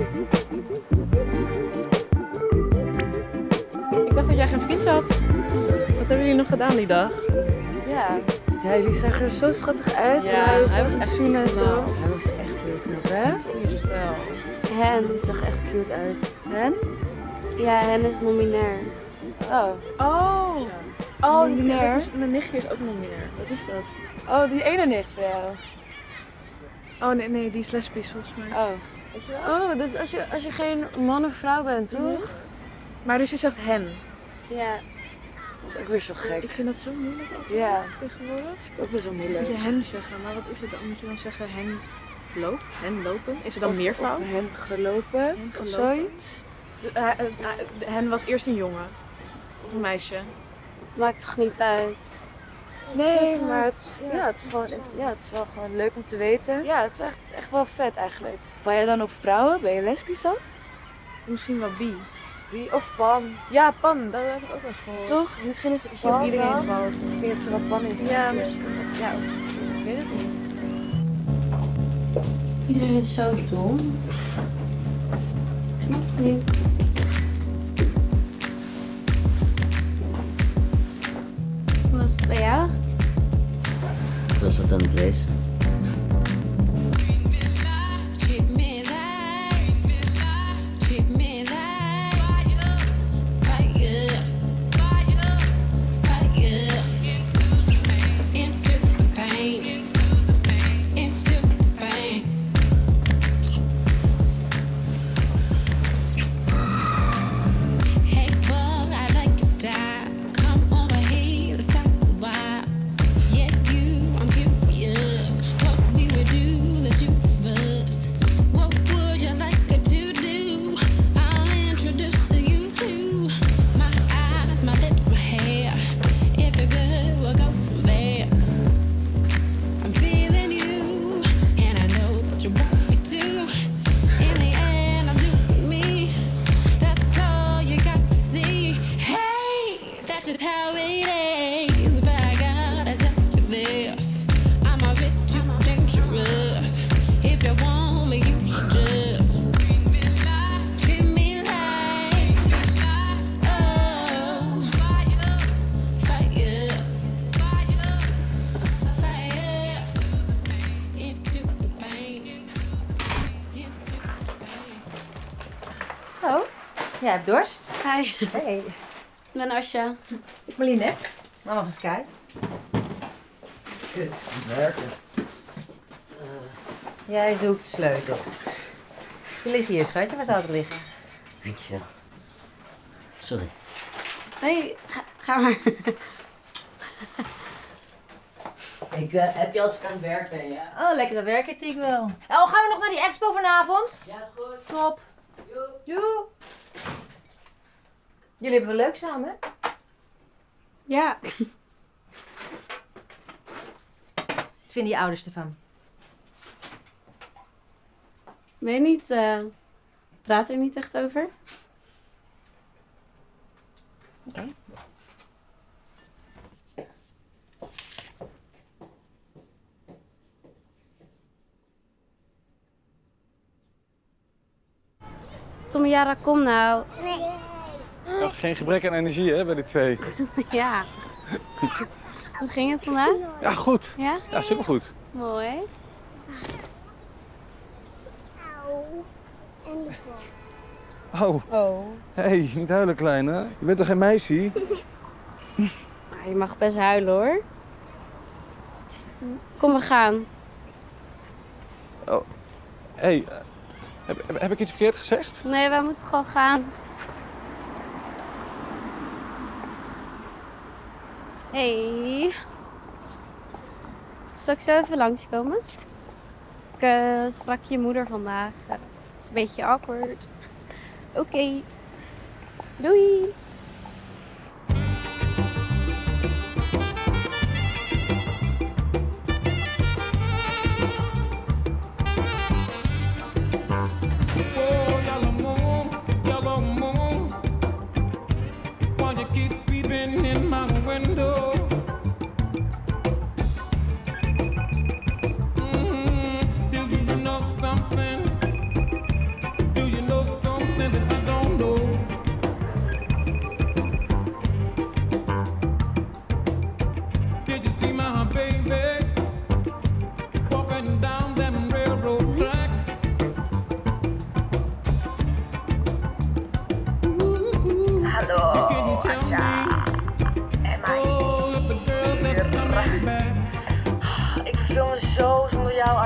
Ik dacht dat jij geen vriend had. Wat hebben jullie nog gedaan die dag? Ja, jullie zagen er zo schattig uit. Ja, hij was echt zoenen en zo. knap. Hij was echt heel knap, hè? Goeie stijl. Hen, die zag echt cute uit. Hen? Ja, Hen is non-binair. Oh. Oh, Non-binair? mijn nichtje is ook non-binair. Wat is dat? Oh, die ene nicht van jou. Oh nee, die is lesbisch volgens mij. Oh. Oh, dus als je geen man of vrouw bent, toch? Maar dus je zegt hen. Ja. Dat is ook weer zo gek. Ik vind dat zo moeilijk altijd Ja. tegenwoordig. Ook weer zo moeilijk. Moet je hen zeggen, maar wat is het dan? Moet je dan zeggen hen loopt? Hen lopen? Is het dan meervoud? Of hen gelopen, Hen of gelopen. zoiets. Hen was eerst een jongen. Of een meisje. Het maakt toch niet uit? Nee, maar het is wel gewoon leuk om te weten. Ja, het is echt wel vet eigenlijk. Val jij dan op vrouwen? Ben je lesbisch dan? Misschien wel bi. Wie? Of pan? Ja, pan. Dat heb ik ook wel eens gehoord. Toch? Misschien is het Als je op iedereen valt. Ik denk dat ze wel pan is. Ja, misschien. Ja, misschien. Ik weet het niet. Iedereen is zo dom. Ik snap het niet. Hoe was het bij jou? Ik was wat aan het lezen. Zo, jij hebt dorst. Hi, Hey, ik ben Asja. ik Marlene, mama van Sky. Kut, moet werken. Jij zoekt sleutels. Die liggen hier, schatje. Waar zou het liggen? Dankjewel. Sorry. Nee, ga maar. Heb je als ik aan het werk ben, ja? Oh, lekkere werkethiek wel. Oh, gaan we nog naar die expo vanavond? Ja, is goed. Top. Joe. Jullie hebben wel leuk samen, hè? Ja. Wat vinden je ouders ervan? Weet niet, praat er niet echt over? Oké. Tom en Jara, kom nou. Ja, geen gebrek aan energie hè, bij die twee. Ja. Hoe ging het vandaag? Ja, goed. Ja? Ja, supergoed. Mooi. Oh, Oh. hey, niet huilen kleine. Je bent toch geen meisje? Je mag best huilen hoor. Kom, we gaan. Oh, hey, heb ik iets verkeerd gezegd? Nee, wij moeten gewoon gaan. Hey. Zal ik zo even langskomen? Ik sprak je moeder vandaag. Het is een beetje awkward. Oké. Doei. Oh, yellow moon, why you keep peeping in my window? Do you know something? Do you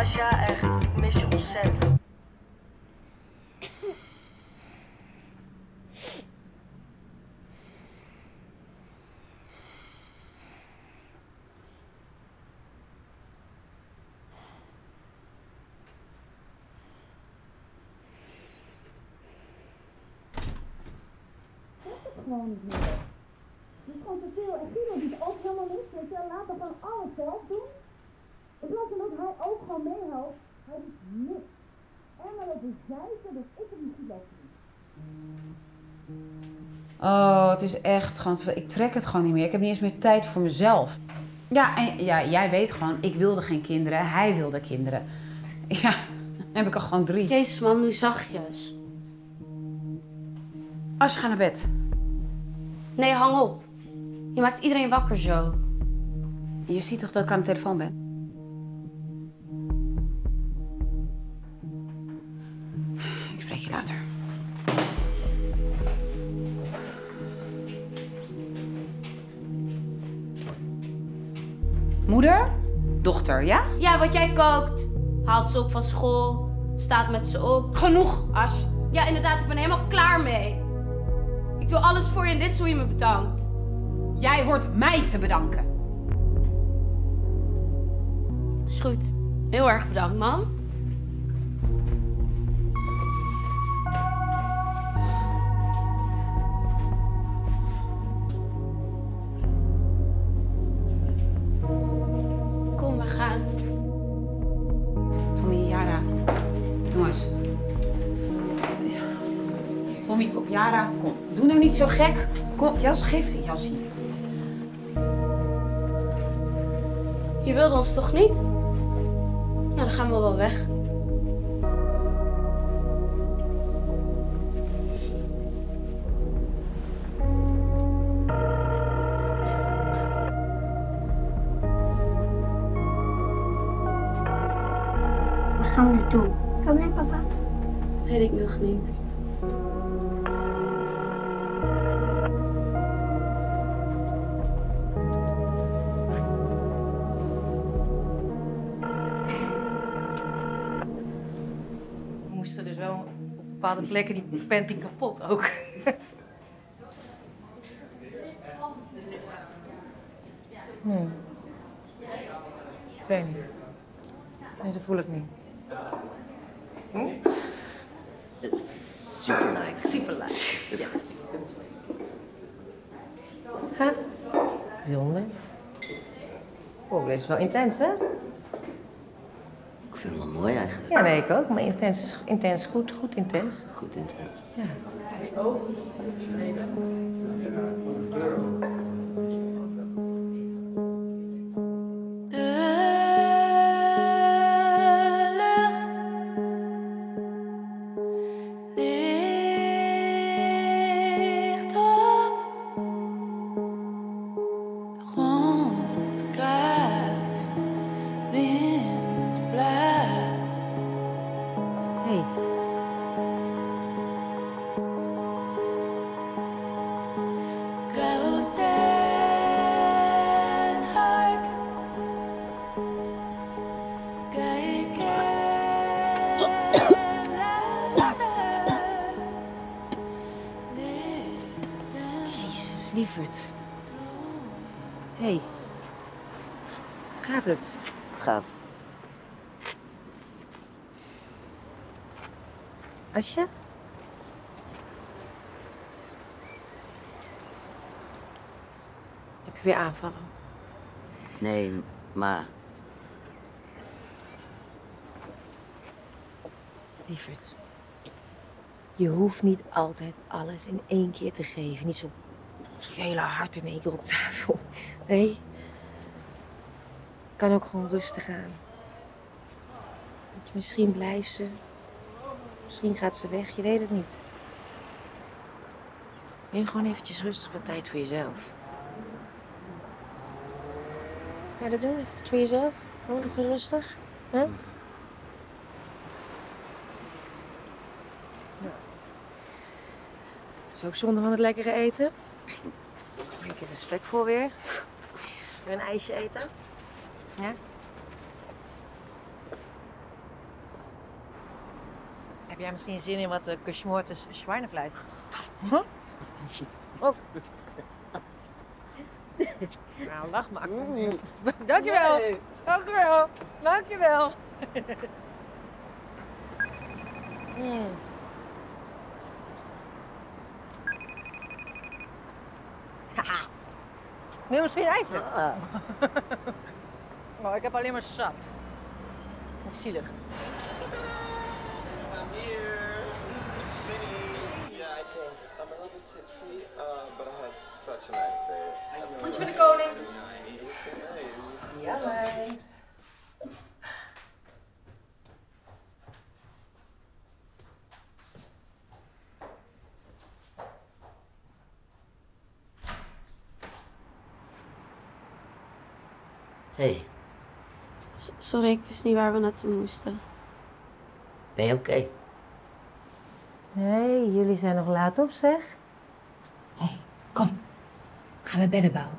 Asja, echt, ik mis je ontzettend. Gewoon niet meer. Het is gewoon te veel. En Guido doet ook helemaal niks. Weet je, laat hem gewoon alles zelf doen. In plaats van dat hij ook gewoon meehelpt, hij doet niks. En dan lopen zeiken dat ik het niet goed loop te doen. Oh, het is echt gewoon te veel. Ik trek het gewoon niet meer. Ik heb niet eens meer tijd voor mezelf. Ja, en ja, jij weet gewoon, ik wilde geen kinderen. Hij wilde kinderen. Ja, dan heb ik er gewoon 3. Jezus man, nu zachtjes. Als je gaat naar bed. Nee, hang op. Je maakt iedereen wakker zo. Je ziet toch dat ik aan de telefoon ben? Ik spreek je later. Moeder? Dochter, ja? Ja, wat jij kookt. Haalt ze op van school. Staat met ze op. Genoeg, As. Ja, inderdaad, ik ben er helemaal klaar mee. Ik doe alles voor je en dit is hoe je me bedankt. Jij hoort mij te bedanken. Is goed. Heel erg bedankt, mam. Kom, we gaan. Tommy, Yara. Jongens. Tommy, kom. Yara, kom. Doe nou niet zo gek. Kom, jas, geef die jas hier. Je wilde ons toch niet? Nou, dan gaan we wel weg. Wat gaan we nu doen? Kom mee, papa. Weet ik nog niet. We moesten dus wel op bepaalde plekken die panty kapot ook. Ik weet niet. Nee, zo voel ik niet. Super like. Super light. Yes. Huh? Bijzonder. Oh, deze is wel intens, hè? Ik vind hem wel mooi eigenlijk. Ja, weet ik ook. Maar intens is intens goed. Goed intens. Goed intens. Ja. Hey. Jezus, lieverd. Hey. Gaat het? Het gaat. Asja? Heb je weer aanvallen? Nee, maar Lieverd. Je hoeft niet altijd alles in één keer te geven. Niet zo je hele hart in één keer op tafel. Nee. Kan ook gewoon rustig aan. Want misschien blijft ze. Misschien gaat ze weg. Je weet het niet. Neem gewoon eventjes rustig de tijd voor jezelf. Ja, dat doen. Even voor jezelf. Gewoon even rustig. Huh? Dat is ook zonde van het lekkere eten. Een keer respect voor weer. Weer een ijsje eten. Ja? jij misschien zin in wat gesmoortes Schweinefleisch? Huh? Oh. Nou, lach maar. Dankjewel. Nee. Dankjewel. Dankjewel. Haha. Wil je misschien even? Ah. Oh, ik heb alleen maar sap. Nog zielig. I'm here. Vinny. Yeah, I think I'm a little bit tipsy, but I had such a nice day. Goed voor de koning. Ja, maar. Hey, Sorry, ik wist niet waar we naartoe moesten. ben je oké? Hé, jullie zijn nog laat op, zeg. Hé, kom. Gaan we bedden bouwen?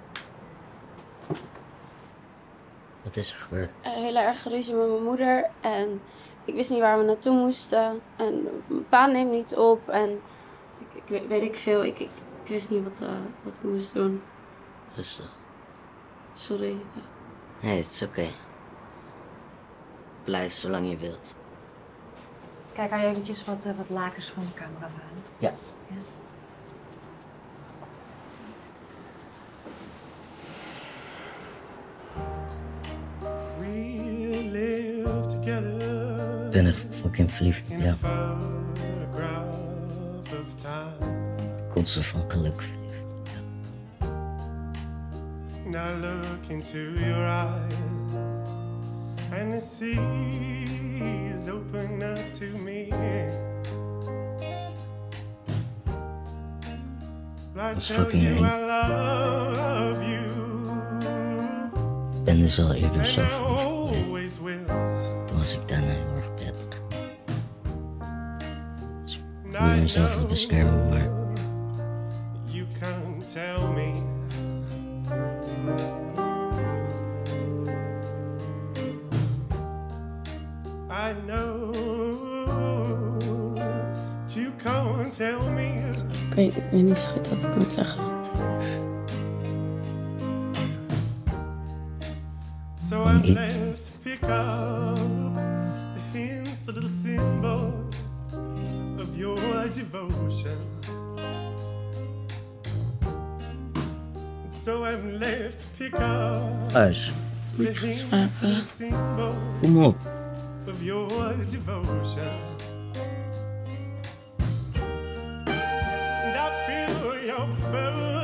Wat is er gebeurd? Heel erg ruzie met mijn moeder en ik wist niet waar we naartoe moesten. En mijn pa neemt niet op en weet ik veel. Ik wist niet wat ik moest doen. Rustig. Sorry. Nee, het is oké. Blijf zolang je wilt. Kijk, kan je eventjes wat lakens van de camera halen? Ja. We live together. Ik ben echt fucking verliefd op In a jou. photograph of time. Constant van geluk verliefd. Now look into your eyes, and the seas open up to me. I is tell fucking you eng. I love you, Ik ben dus al eerder zo and I verliefd geweest. always will. Toen was ik daarna heel erg prettig. Dus ik And probeer I mezelf te beschermen, maar you can't tell me. I know you can't tell me. Ik weet niet zo goed wat ik moet zeggen. So I'm left to pick up the hints, the little symbols of your devotion. So I'm left to pick up Huis, the hints, the little symbols kom op. of your devotion. And I feel your burn.